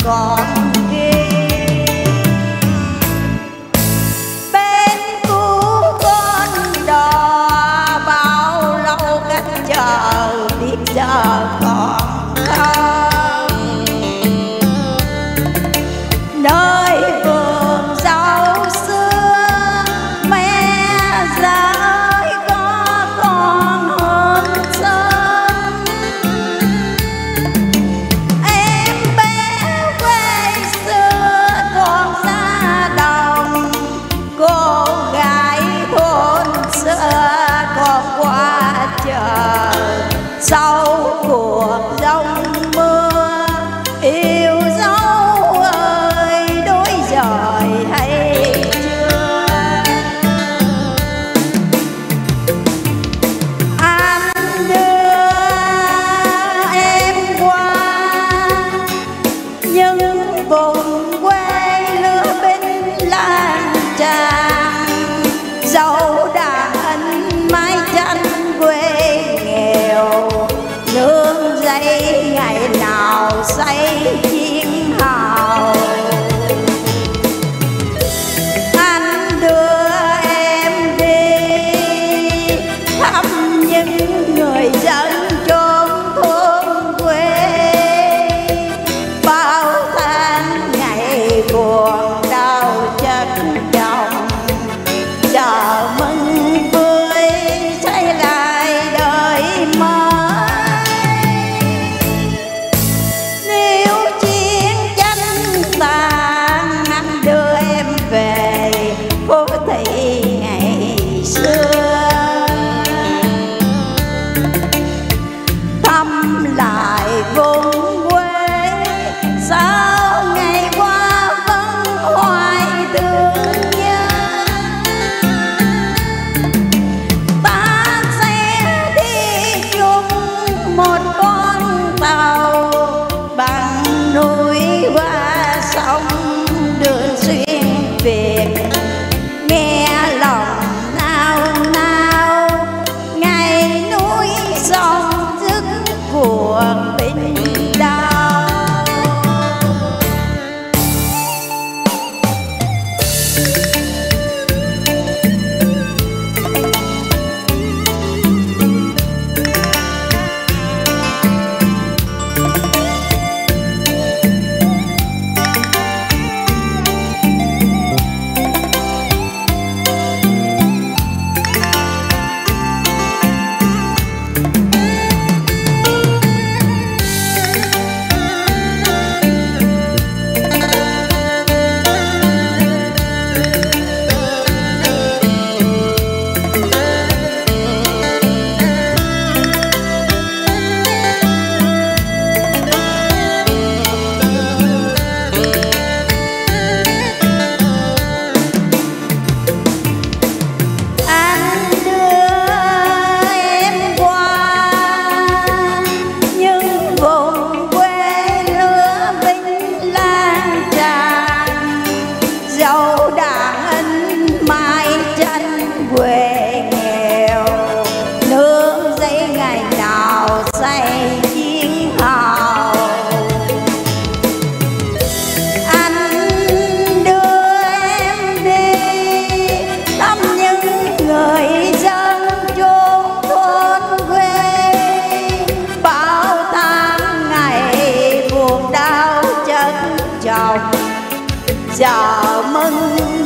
còn ghi. Bên cứu con đò bao lâu cách chờ biết giờ còn không. Nơi vườn rau xưa mẹ rơi có con hơn sớm. Em bé quê xưa còn ra đồng, cô gái thôn xưa còn qua chờ. Sau cuộc giông mưa yêu dấu ơi đôi giời hay chưa. Anh đưa em qua những vùng quê lửa binh lan tràn, dẫu đã anh mái tranh quê nghèo, nương dây ngày nào say chiến hào. Anh đưa em đi thăm những người dân chốn thôn quê, bao tháng ngày buồn đau chất chồng, chờ mừng vui xây lại đời mới. Nếu chiến tranh tàn anh đưa em về phố thị ngày xưa, thăm lại vùng quê sao ngày qua vẫn hoài thương nhớ. Ta sẽ đi chung một con tàu bằng núi qua sông đường xuyên Việt, nghe lòng nao nao ngày núi sông dứt cuộc tình đau. Dẫu đã anh mái tranh quê nghèo, nương giấy ngày nào say chiến hào. Anh đưa em đi thăm những người dân chốn thôn quê, bao tháng ngày buồn đau chất chồng, chờ mừng